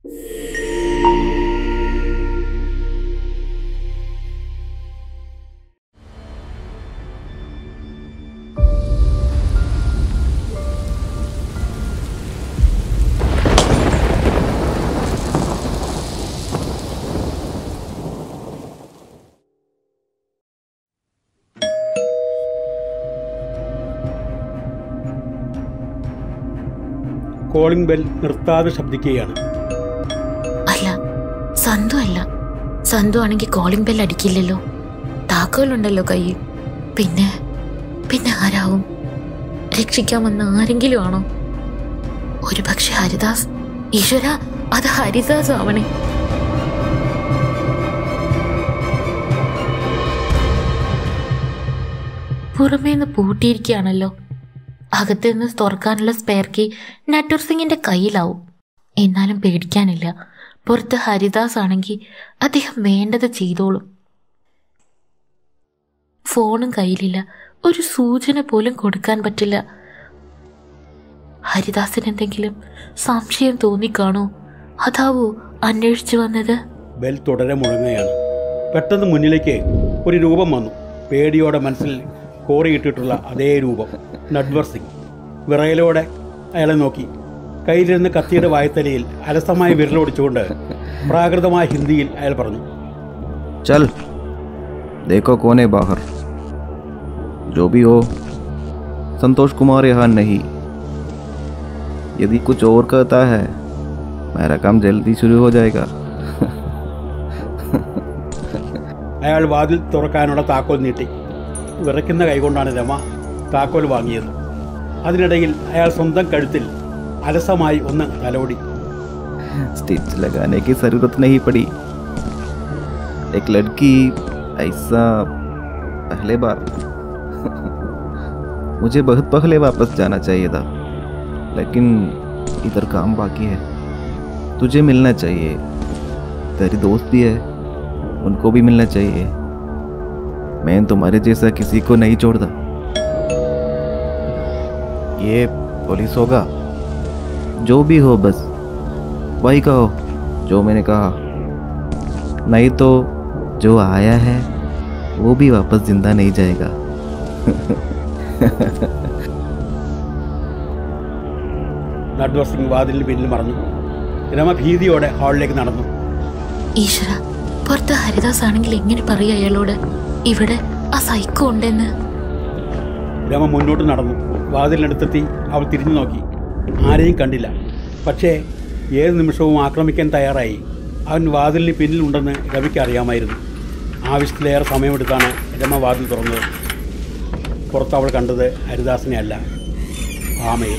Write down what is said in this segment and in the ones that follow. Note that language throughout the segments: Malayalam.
കോളിംഗ് ബെൽ നിർത്താതെ ശബ്ദിക്കുകയാണ്. അല്ല, സന്തു ആണെങ്കിൽ കോളിംഗ് ബെൽ അടിക്കില്ലല്ലോ. താക്കോലുണ്ടല്ലോ കയ്യിൽ. പിന്നെ ആരാവും? രക്ഷിക്കാൻ വന്ന ആരെങ്കിലും ആണോ? ഒരു പക്ഷെ ഹരിദാസ്. ഈശ്വര, അത് ഹരിദാസ് ആവണേ. പുറമേന്ന് പൂട്ടിയിരിക്കുകയാണല്ലോ. അകത്ത് നിന്ന് തുറക്കാനുള്ള സ്പെയർ കീ നട്വർ സിംഗിന്റെ കയ്യിലാവും. എന്നാലും പേടിക്കാനില്ല. പുറത്ത് ഹരിദാസ് ആണെങ്കിൽ അദ്ദേഹം വേണ്ടത് ചെയ്തോളും. ഫോണും കയ്യിലില്ല. ഒരു സൂചന പോലും കൊടുക്കാൻ പറ്റില്ല. ഹരിദാസിന് എന്തെങ്കിലും സംശയം തോന്നിക്കാണോ? അതാവോ അന്വേഷിച്ചു വന്നത്? ബെൽ തുടരെ മുഴങ്ങുകയാണ്. പെട്ടെന്ന് മുന്നിലേക്ക് ഒരു രൂപം വന്നു. പേടിയോടെ മനസ്സിൽ കോറിയിട്ടിട്ടുള്ള അതേ രൂപം. നട്വർ സിംഗ് വിറയലോടെ അയാളെ നോക്കി. കയ്യിലിരുന്ന് കത്തിയുടെ വായത്തലയിൽ അലസമായി വിരലോടിച്ചുകൊണ്ട് പ്രാകൃതമായ ഹിന്ദിയിൽ അയാൾ പറഞ്ഞു, चल देखो कौन है बाहर. जो भी हो, संतोष कुमार यहाँ नहीं. यदि कुछ और कहता है मेरा काम जल्दी शुरू हो जाएगा. അയാൾ വാതിൽ തുറക്കാനുള്ള താക്കോൽ നീട്ടി. വിറയ്ക്കുന്ന കൈകൊണ്ടാണ് രമ താക്കോൽ വാങ്ങിയത്. അതിനിടയിൽ അയാൾ സ്വന്തം കഴുത്തിൽ അലസമായി ഒന്ന് തലോടി. स्टिच लगाने की जरूरत नहीं पड़ी. एक लड़की ऐसा पहले बार. मुझे बहुत पहले वापस जाना चाहिए था, लेकिन इधर काम बाकी है. तुझे मिलना चाहिए. तेरी दोस्त भी है, उनको भी मिलना चाहिए. मैं तुम्हारे जैसा किसी को नहीं छोड़ता. ये पुलिस होगा? जो भी हो बस वही कहो जो मैंने कहा. नहीं तो जो आया है वो भी वापस जिंदा नहीं जाएगा. നട്വർ സിംഗ് വാതിലിന് പിന്നിൽ മറഞ്ഞു. രമ ഭീതിയോടെ ഹാളിലേക്ക് നടന്നു. ഈശ്വര, പുറത്ത് ഹരിദാസ് ആണെങ്കിൽ എങ്ങനെ പറയും അയാളോട് ഇവിടെ ആ സൈക്കോ ഉണ്ടെന്ന്? രമ മുന്നോട്ട് നടന്നു. വാതിലിനടുത്തെത്തി അവൾ തിരിഞ്ഞു നോക്കി. ആരെയും കണ്ടില്ല. പക്ഷേ ഏത് നിമിഷവും ആക്രമിക്കാൻ തയ്യാറായി അവൻ വാതിലിന് പിന്നിലുണ്ടെന്ന് രമയ്ക്ക് അറിയാമായിരുന്നു. ആവശ്യത്തിലേറെ സമയമെടുത്താണ് രമ വാതിൽ തുറന്നത്. പുറത്ത് അവൾ കണ്ടത് ഹരിദാസിനെ അല്ല, ഭാമയെ.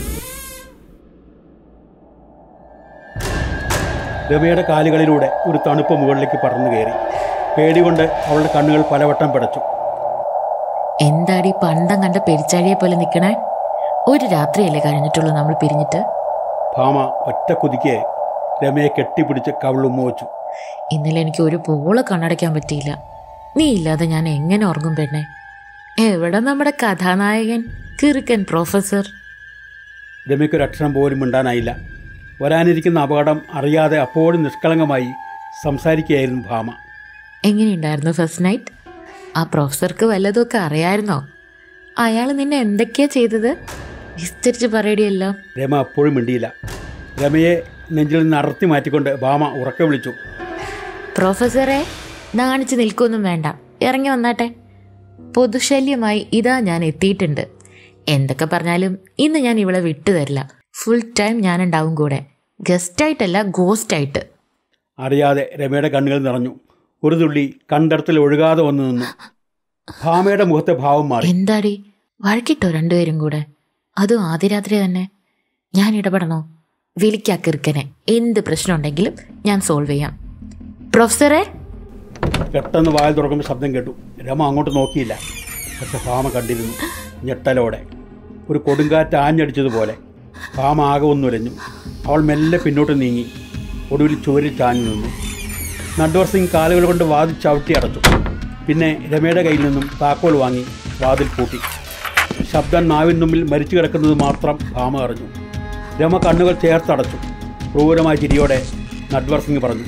രമയുടെ കാലുകളിലൂടെ ഒരു തണുപ്പ് മുകളിലേക്ക് പടർന്നു കയറി. പേടികൊണ്ട് അവളുടെ കണ്ണുകൾ പലവട്ടം പിടച്ചു. എന്താടി പണ്ടം കണ്ട പെരിച്ചാഴിയെ പോലെ നിൽക്കണേ? ഒരു രാത്രിയല്ലേ കഴിഞ്ഞിട്ടുള്ളൂ നമ്മൾ പിരിഞ്ഞിട്ട്? ഭാമ ഒറ്റ കുതിക്ക് രമയെ കെട്ടിപ്പിടിച്ച് കവിളുമ്മ വെച്ചു. ഇന്നലെ എനിക്ക് ഒരു പോള കണ്ണടയ്ക്കാൻ പറ്റിയില്ല. നീ ഇല്ലാതെ ഞാൻ എങ്ങനെ ഉറങ്ങും പെണ്ണെ? എവിടെ നമ്മുടെ കഥാനായകൻ കിറുക്കൻ പ്രൊഫസർ? രമയ്ക്കൊരക്ഷരം പോലും മിണ്ടാനായില്ല. വരാനിരിക്കുന്ന അപകടം അറിയാതെ അപ്പോഴും നിഷ്കളങ്കമായി സംസാരിക്കുകയായിരുന്നു ഭാമ. എങ്ങനെയുണ്ടായിരുന്നു ഫസ്റ്റ് നൈറ്റ്? ആ പ്രൊഫസർക്ക് വല്ലതൊക്കെ അറിയായിരുന്നോ? അയാൾ നിന്നെ എന്തൊക്കെയാ ചെയ്തത്? വിസ്തരിച്ച് പറയടിയല്ലോ. രമ അപ്പോഴും മിണ്ടിയില്ല. രമയെ നെഞ്ചിൽ നിന്ന് അടർത്തി മാറ്റിക്കൊണ്ട് ഭാമ ഉറക്കെ വിളിച്ചു, പ്രൊഫസറെ, നാണിച്ച് നിൽക്കൊന്നും വേണ്ട, ഇറങ്ങി വന്നാട്ടെ. പൊതുശല്യമായി ഇതാ ഞാൻ എത്തിയിട്ടുണ്ട്. എന്തൊക്കെ പറഞ്ഞാലും ഇന്ന് ഞാൻ ഇവളെ വിട്ടുതരില്ല. ഫുൾ ടൈം ഞാനുണ്ടാവും കൂടെ. ഗസ്റ്റായിട്ടല്ല, ഗോസ്റ്റായിട്ട്. അറിയാതെ രമയുടെ കണ്ണുകൾ നിറഞ്ഞു. ഒരു തുള്ളി കണ്ടടത്തിൽ ഒഴുകാതെ വന്നു നിന്നു. ഭാമയുടെ മുഖത്തെ ഭാവം മാറി. എന്താടി, വഴക്കിട്ടോ രണ്ടുപേരും കൂടെ? അതും ആദ്യരാത്രി തന്നെ? ഞാൻ ഇടപെടണോ? വിളിക്കാക്കിറുക്കനെ. എന്ത് പ്രശ്നം ഉണ്ടെങ്കിലും ഞാൻ സോൾവ് ചെയ്യാം. പ്രൊഫസറെ. പെട്ടെന്ന് വായിൽ തുറക്കുമ്പോൾ ശബ്ദം കേട്ടു. രമ അങ്ങോട്ട് നോക്കിയില്ല. പക്ഷെ ഭാമ കണ്ടിരുന്നു. ഞെട്ടലോടെ ഒരു കൊടുങ്കാറ്റ് ആഞ്ഞടിച്ചതുപോലെ ഭാമ ആകെ ഒന്നുലഞ്ഞു. അവൾ മെല്ലെ പിന്നോട്ട് നീങ്ങി. ഒടുവിൽ ചുവരിൽ ചാഞ്ഞു നിന്നു. നട്വർ സിംഗ് കാലുകൾ കൊണ്ട് വാതിൽ ചവിട്ടി അടച്ചു. പിന്നെ രമയുടെ കയ്യിൽ നിന്നും താക്കോൽ വാങ്ങി വാതിൽ പൂട്ടി. ശബ്ദം നാവിൻ മുമ്പിൽ മരിച്ചു കിടക്കുന്നത് മാത്രം ഭാമ അറിഞ്ഞു. രമ കണ്ണുകൾ ചേർത്തടച്ചു. ക്രൂരമായ ചിരിയോടെ നട്വർ സിംഗ് പറഞ്ഞു.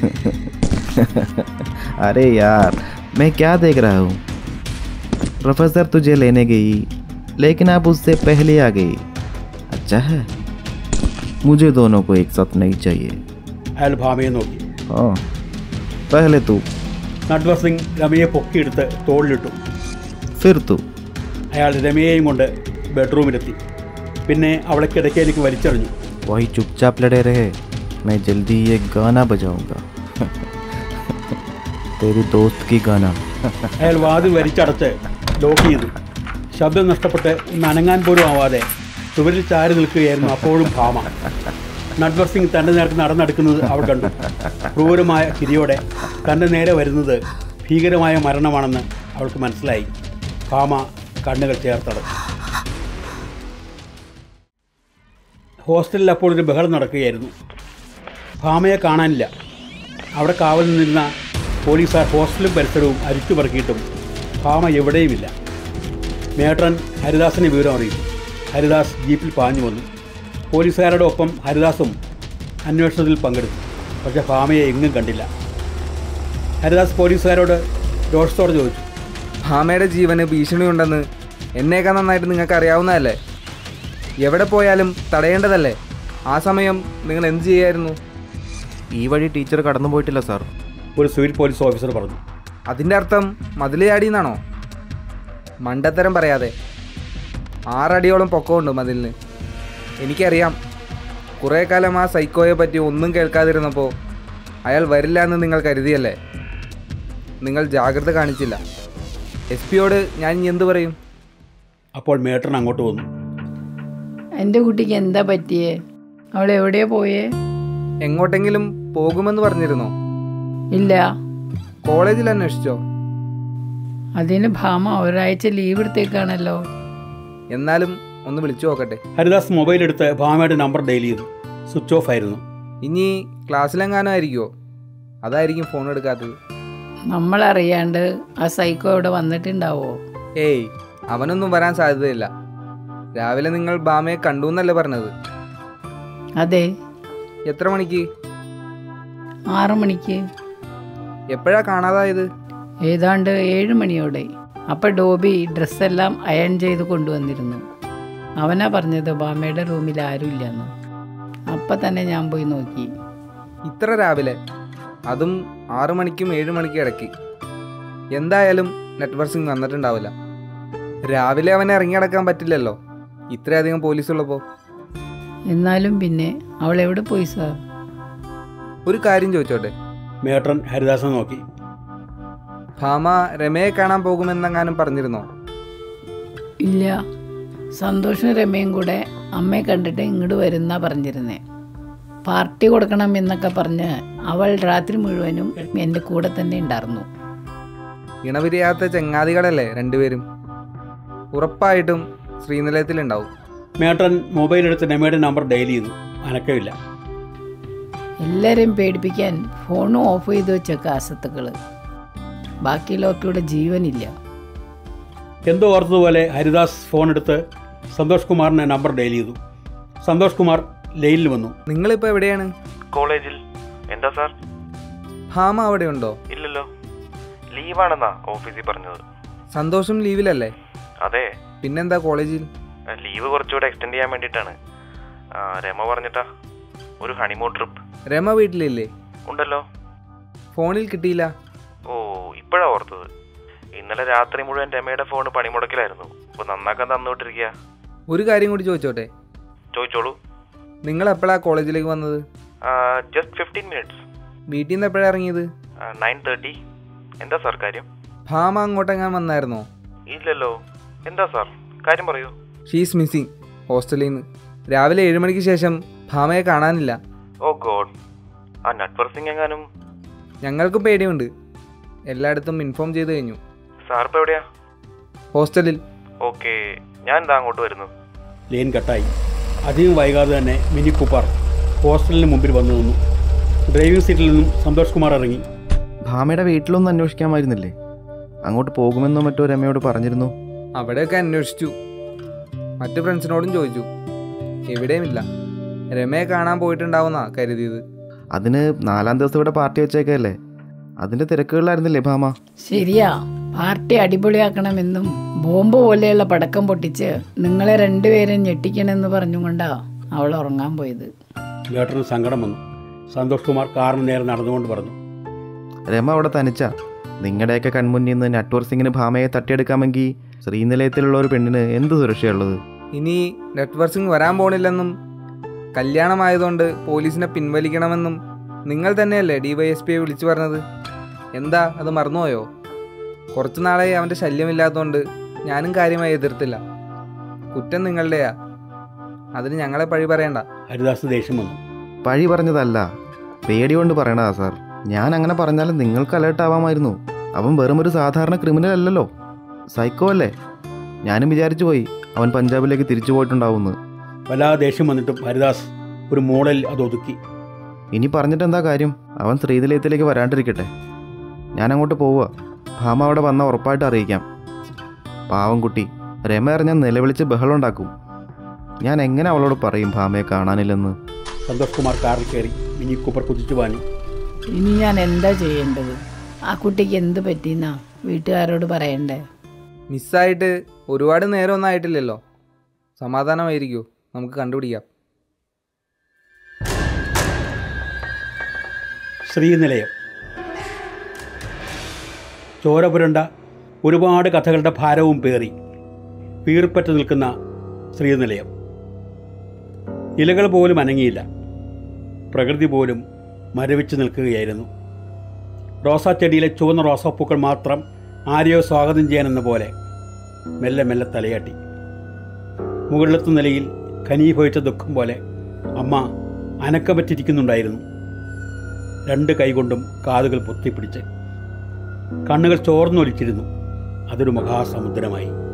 अरे यार मैं क्या देख रहा हूँ. प्रोफेसर तुझे लेने गई लेकिन आप उससे पहले आ गई. अच्छा है, मुझे दोनों को एक साथ नहीं चाहिए. അയാൾ ഭാമയെ നോക്കി. हाँ पहले तू നട്വർ സിംഗ് രമയെ പൊക്കിയെടുത്ത് തോളിലിട്ടു. फिर तू. അയാൾ രമയെയും കൊണ്ട് ബെഡ്റൂമിലെത്തി. പിന്നെ അവളെ കിടക്കയിലേക്ക് വലിച്ചെറിഞ്ഞു. वही चुपचाप लड़े रहे, मैं जल्दी ये गाना बजाऊंगा. तेरी दोस्त की गाना. അയാൾ വാതിൽ വലിച്ചടച്ച് ലോക്ക് ചെയ്തു. ശബ്ദം നഷ്ടപ്പെട്ട് ഒന്ന് അനങ്ങാൻ പോലും ആവാതെ ചുവരിൽ ചാരി നിൽക്കുകയായിരുന്നു അപ്പോഴും ഭാമ. നട്വർ സിംഗ് തൻ്റെ നേർക്ക് നടന്നെടുക്കുന്നത് അവൾ കണ്ടു. ക്രൂരമായ ചിരിയോടെ തൻ്റെ നേരെ വരുന്നത് ഭീകരമായ മരണമാണെന്ന് അവൾക്ക് മനസ്സിലായി. ഭാമ കണ്ണുകൾ ചേർത്തടച്ചു. ഹോസ്റ്റലിൽ അപ്പോൾ ഒരു ബഹളം നടക്കുകയായിരുന്നു. ഭാമയെ കാണാനില്ല. അവിടെ കാവൽ നിന്നിരുന്ന പോലീസുകാർ ഹോസ്റ്റലും പരിസരവും അരിച്ചു പറക്കിയിട്ടും ഭാമ എവിടെയുമില്ല. മേട്രൻ ഹരിദാസിനെ വിവരം അറിയിച്ചു. ഹരിദാസ് ജീപ്പിൽ പാഞ്ഞു വന്നു. പോലീസുകാരുടെ ഒപ്പം ഹരിദാസും അന്വേഷണത്തിൽ പങ്കെടുത്തു. പക്ഷേ ഭാമയെ എങ്ങും കണ്ടില്ല. ഹരിദാസ് പോലീസുകാരോട് രോഷത്തോടെ ചോദിച്ചു, ഭാമയുടെ ജീവന് ഭീഷണിയുണ്ടെന്ന് എന്നേക്കാൾ നന്നായിട്ട് നിങ്ങൾക്ക് അറിയാവുന്നതല്ലേ? എവിടെ പോയാലും തടയേണ്ടതല്ലേ? ആ സമയം നിങ്ങൾ എന്ത് ചെയ്യായിരുന്നു? ഈ വഴി ടീച്ചർ കടന്നു പോയിട്ടില്ല സാർ. ഒരു സിവിൽ പോലീസ് ഓഫീസർ പറഞ്ഞു. അതിൻ്റെ അർത്ഥം മതിൽ ചാടിയെന്നാണോ? മണ്ടത്തരം പറയാതെ. 6 അടിയോളം പൊക്കമുണ്ട് മതിലിന്. എനിക്കറിയാം. കുറേ കാലം ആ സൈക്കോയെ പറ്റി ഒന്നും കേൾക്കാതിരുന്നപ്പോൾ അയാൾ വരില്ല എന്ന് നിങ്ങൾ കരുതിയല്ലേ? നിങ്ങൾ ജാഗ്രത കാണിച്ചില്ല. SP-യോട് ഞാൻ ഇനി എന്ത് പറയും? അപ്പോൾ മേട്രൻ അങ്ങോട്ട് വന്നു. എൻ്റെ കുട്ടിക്ക് എന്താ പറ്റിയേ? അവൾ എവിടെയാ പോയേ? എങ്ങോട്ടെങ്കിലും പോകുമെന്ന് പറഞ്ഞിരുന്നോ? ഇല്ല. കോളേജിൽ അന്വേഷിച്ചോ? അതിന് ഭാമ ഒരാഴ്ച ലീവ് എടുത്തേക്കാണല്ലോ. എന്നാലും ഒന്ന് വിളിച്ചു നോക്കട്ടെ. ഹരിദാസ് മൊബൈൽ എടുത്ത് ഭാമയുടെ നമ്പർ ഡയൽ ചെയ്തു. സ്വിച്ച് ഓഫ് ആയിരുന്നു. ഇനി ക്ലാസ്സിലെങ്ങാനും ആയിരിക്കുമോ? അതായിരിക്കും ഫോൺ എടുക്കാത്തത്. നമ്മളറിയാണ്ട് ആ സൈക്കോ ഇവിടെ വന്നിട്ടുണ്ടാവോ? ഏയ്, അവനൊന്നും വരാൻ സാധ്യതയില്ല. രാവിലെ നിങ്ങൾ ഭാമയെ കണ്ടു എന്നല്ലേ പറഞ്ഞത്? അതെ. എത്ര മണിക്ക്? 6 മണിക്ക്. എപ്പോഴാ കാണാതായത്? ഏതാണ്ട് 7 മണിയോടെ. അപ്പം ഡോബി ഡ്രസ്സെല്ലാം അയൺ ചെയ്ത് കൊണ്ടുവന്നിരുന്നു. അവനാ പറഞ്ഞത് ഭാമയുടെ റൂമിൽ ആരുമില്ലെന്ന്. അപ്പം തന്നെ ഞാൻ പോയി നോക്കി. ഇത്ര രാവിലെ, അതും 6 മണിക്കും 7 മണിക്കും ഇടയ്ക്ക്. എന്തായാലും നെറ്റ്വർക്ക് സിംഗ് വന്നിട്ടുണ്ടാവില്ല. രാവിലെ അവനെ ഇറങ്ങിയടക്കാൻ പറ്റില്ലല്ലോ, ഇത്രയധികം പോലീസുള്ളപ്പോൾ. എന്നാലും പിന്നെ അവൾ എവിടെ പോയി സാർ? ഒരു കാര്യം ചോദിച്ചോട്ടെ? മേട്രൻ ഹരിദാസിനെ നോക്കി. ഭാമ രമയെ കാണാൻ പോകുമെന്നെങ്ങാനും പറഞ്ഞിരുന്നോ? ഇല്ല. സന്തോഷും രമയും കൂടെ അമ്മയെ കണ്ടിട്ട് ഇങ്ങോട്ട് വരുന്ന പറഞ്ഞിരുന്നേ. പാർട്ടി കൊടുക്കണം എന്നൊക്കെ പറഞ്ഞ് അവൾ രാത്രി മുഴുവനും എൻ്റെ കൂടെ തന്നെ ഉണ്ടായിരുന്നു. ഇണപിരിയാത്ത ചങ്ങാതികളല്ലേ രണ്ടുപേരും? ഉറപ്പായിട്ടും ശ്രീനിലയത്തിലുണ്ടാവും. മേട്രൻ മൊബൈൽ എടുത്ത് രമയുടെ നമ്പർ ഡയൽ ചെയ്തു. അനക്കമില്ല. എല്ലാവരെയും പേടിപ്പിക്കാൻ ഫോണും ഓഫ് ചെയ്ത് വെച്ചേക്ക അസത്തുക്കൾ. ബാക്കിയുള്ളവർക്കിവിടെ ജീവനില്ല. എന്തോ ഓർത്തതുപോലെ ഹരിദാസ് ഫോൺ എടുത്ത് സന്തോഷ് കുമാറിൻ്റെ നമ്പർ ഡയൽ ചെയ്തു. സന്തോഷ് കുമാർ ലൈനിൽ വന്നു. നിങ്ങളിപ്പോൾ എവിടെയാണ്? കോളേജിൽ. എന്താ സാർ? ഭാമ അവിടെ ഉണ്ടോ? ഇല്ലല്ലോ, ലീവാണെന്നാ ഓഫീസിൽ പറഞ്ഞത്. സന്തോഷം ലീവിലല്ലേ? അതെ. പിന്നെന്താ കോളേജിൽ? ലീവ് കുറച്ചുകൂടെ എക്സ്റ്റെൻഡ് ചെയ്യാൻ വേണ്ടിയിട്ടാണ്. രമ പറഞ്ഞിട്ടാ, ഒരു ഹണിമൂൺ ട്രിപ്പ്. രമ വീട്ടിലില്ലേ? ഉണ്ടല്ലോ. ഫോണിൽ കിട്ടിയില്ല. ഓ, ഇപ്പോഴാണ് ഓർത്തത്. ഇന്നലെ രാത്രി മുഴുവൻ രമയുടെ ഫോൺ പണിമുടക്കിലായിരുന്നു. ഇപ്പോൾ നന്നാക്കാൻ തന്നുവിട്ടിരിക്കുക. ഒരു കാര്യം കൂടി ചോദിച്ചോട്ടെ? ചോദിച്ചോളൂ. നിങ്ങൾ എപ്പോഴാണ് കോളേജിലേക്ക് വന്നത്? Just 15 minutes. വീട്ടിൽ നിന്ന് എപ്പോഴാണ് ഇറങ്ങിയത്? 9:30. എന്താ സാർ കാര്യം? ഭാമ അങ്ങോട്ടെങ്ങാൻ വന്നായിരുന്നോ? ഇല്ലല്ലോ. എന്താ സാർ കാര്യം പറയൂ. ഷീസ് മിസ്സിങ് ഹോസ്റ്റലിൽ നിന്ന്. രാവിലെ 7 മണിക്ക് ശേഷം ഭാമയെ കാണാനില്ല. Oh god. ആ നെറ്റ്വർക്ക് സിംഗ് എങ്ങാനും? ഞങ്ങൾക്കും പേടിയുണ്ട്. എല്ലായിടത്തും ഇൻഫോം ചെയ്ത് കഴിഞ്ഞു. സാർ ഇപ്പോൾ എവിടെയാ? ഹോസ്റ്റലിൽ. ഓക്കെ, ഞാൻ എന്താ അങ്ങോട്ട് വരുന്നു. ലൈൻ കട്ടായി. അധികം വൈകാതെ തന്നെ മിനി കൂപ്പർ ഹോസ്റ്റലിന് മുമ്പിൽ വന്നു നിന്നു. ഡ്രൈവിംഗ് സീറ്റിൽ നിന്നും സന്തോഷ് കുമാർ ഇറങ്ങി. ഭാമയുടെ വീട്ടിലൊന്നും അന്വേഷിക്കാമായിരുന്നില്ലേ? അങ്ങോട്ട് പോകുമെന്നോ മറ്റോ രമയോട് പറഞ്ഞിരുന്നു. അവിടെയൊക്കെ അന്വേഷിച്ചു. മറ്റു ഫ്രണ്ട്സിനോടും ചോദിച്ചു. എവിടെയുമില്ല. രമയെ കാണാൻ പോയിട്ടുണ്ടാവുന്നാ കരുതിയത്. അതിന് 4-ാം ദിവസം ഇവിടെ പാർട്ടി വെച്ചേക്കല്ലേ, അതിൻ്റെ തിരക്കുകളിലായിരുന്നില്ലേ ഭാമ? ശരിയാ, പാർട്ടി അടിപൊളിയാക്കണമെന്നും ബോംബ് പോലെയുള്ള പടക്കം പൊട്ടിച്ച് നിങ്ങളെ രണ്ടുപേരും ഞെട്ടിക്കണമെന്ന് പറഞ്ഞുകൊണ്ടാ അവൾ ഉറങ്ങാൻ പോയത്. ഏട്ടന് സങ്കടം വന്നു. സന്തോഷ് കുമാർ കാറിന് നേരെ നടന്നുകൊണ്ട് പറഞ്ഞു, രമ അവിടെ തനിച്ചാ. നിങ്ങളുടെയൊക്കെ കൺമുന്നിൽ നിന്ന് നെറ്റ്വർക്ക് സിംഗിന് ഭാമയെ തട്ടിയെടുക്കാമെങ്കിൽ ശ്രീനിലയത്തിലുള്ള ഒരു പെണ്ണിന് എന്ത് സുരക്ഷയുള്ളത്? ഇനി നെറ്റ്വർക്ക് സിംഗ് വരാൻ പോണില്ലെന്നും കല്യാണമായതുകൊണ്ട് പോലീസിനെ പിൻവലിക്കണമെന്നും നിങ്ങൾ തന്നെയല്ലേ DYSPയെ വിളിച്ചു പറഞ്ഞത്. എന്താ അത് മറന്നുപോയോ? കുറച്ചു നാളായി അവൻ്റെ ശല്യമില്ലാത്തതുകൊണ്ട് ഞാനും കാര്യമായി എതിർത്തില്ല. കുറ്റം നിങ്ങളുടെയാ, അതിന് ഞങ്ങളെ പഴി പറയണ്ട. ഹരിദാസ് ദേഷ്യം വന്നു. പഴി പറഞ്ഞതല്ല, പേടി കൊണ്ട് പറയണതാ സാർ. ഞാൻ അങ്ങനെ പറഞ്ഞാലും നിങ്ങൾക്ക് അലേർട്ട് ആവാമായിരുന്നു. അവൻ വെറും ഒരു സാധാരണ ക്രിമിനൽ അല്ലല്ലോ, സൈക്കോ അല്ലേ. ഞാനും വിചാരിച്ചു പോയി അവൻ പഞ്ചാബിലേക്ക് തിരിച്ചു പോയിട്ടുണ്ടാവുമെന്ന്. വല്ലാതെ ദേഷ്യം വന്നിട്ടും ഹരിദാസ് ഒരു മോഡൽ അത് ഒതുക്കി. ഇനി പറഞ്ഞിട്ട് എന്താ കാര്യം? അവൻ ശ്രീനിലയത്തിലേക്ക് വരാണ്ടിരിക്കട്ടെ, ഞാൻ അങ്ങോട്ട് പോവുക. ഭാമ അവിടെ വന്നാൽ ഉറപ്പായിട്ട് അറിയിക്കാം. പാവം കുട്ടി, രമ അറിഞ്ഞാൽ നിലവിളിച്ച് ബഹളം ഉണ്ടാക്കും. ഞാൻ എങ്ങനെ അവളോട് പറയും ഭാമയെ കാണാനില്ലെന്ന്? സന്തോഷ് കുമാർ കാറിൽ കയറി മിനി കൂപ്പർ കുതിച്ചു പാഞ്ഞു. ഇനി ഞാൻ എന്താ ചെയ്യേണ്ടത്? ആ കുട്ടിക്ക് എന്ത് പറ്റിയെന്നാ വീട്ടുകാരോട് പറയണ്ടേ? മിസ്സായിട്ട് ഒരുപാട് നേരമൊന്നും ആയിട്ടില്ലല്ലോ, സമാധാനമായിരിക്കൂ, നമുക്ക് കണ്ടുപിടിക്കാം. ശ്രീനിലയം. ചോര പുരണ്ട ഒരുപാട് കഥകളുടെ ഭാരവും പേറി വീർപ്പറ്റ് നിൽക്കുന്ന ശ്രീനിലയം. ഇലകൾ പോലും അനങ്ങിയില്ല, പ്രകൃതി പോലും മരവിച്ച് നിൽക്കുകയായിരുന്നു. റോസാച്ചെടിയിലെ ചുവന്ന റോസാപ്പൂക്കൾ മാത്രം ആരെയോ സ്വാഗതം ചെയ്യാനെന്ന പോലെ മെല്ലെ മെല്ലെ തലയാട്ടി. മുകളിലത്തെ നിലയിൽ ഖനീഭവിച്ച ദുഃഖം പോലെ അമ്മ അനക്കം പറ്റിയിരിക്കുന്നുണ്ടായിരുന്നു. 2 കൈകൊണ്ടും കാതുകൾ പൊത്തിപ്പിടിച്ച് കണ്ണുകൾ ചോർന്നൊലിച്ചിരുന്നു. അതൊരു മഹാസമുദ്രമായി.